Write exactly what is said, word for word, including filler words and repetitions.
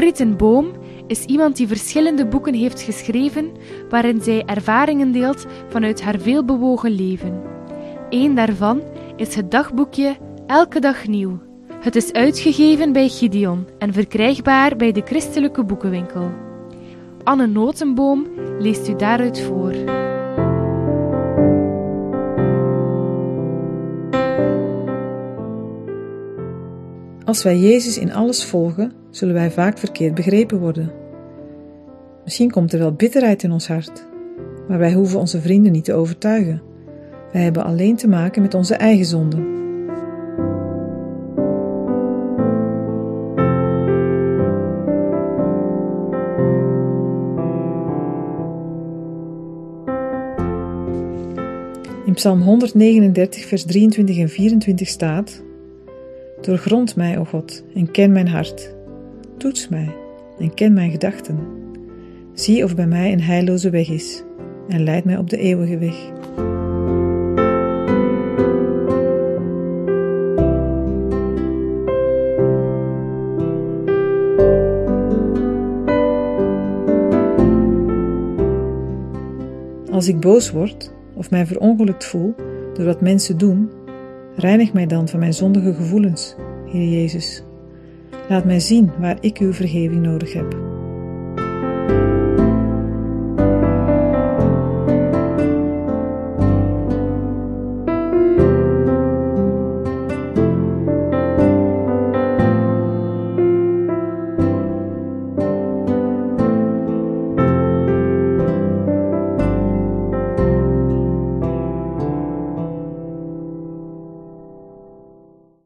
Corrie ten Boom is iemand die verschillende boeken heeft geschreven waarin zij ervaringen deelt vanuit haar veelbewogen leven. Eén daarvan is het dagboekje Elke dag nieuw. Het is uitgegeven bij Gideon en verkrijgbaar bij de christelijke boekenwinkel. Anne Notenboom leest u daaruit voor. Als wij Jezus in alles volgen, zullen wij vaak verkeerd begrepen worden. Misschien komt er wel bitterheid in ons hart, maar wij hoeven onze vrienden niet te overtuigen. Wij hebben alleen te maken met onze eigen zonden. In Psalm honderdnegenendertig, vers drieëntwintig en vierentwintig staat: Doorgrond mij, o God, en ken mijn hart. Toets mij en ken mijn gedachten. Zie of bij mij een heilloze weg is en leid mij op de eeuwige weg. Als ik boos word of mij verongelukt voel door wat mensen doen, reinig mij dan van mijn zondige gevoelens, Heer Jezus. Laat mij zien waar ik uw vergeving nodig heb.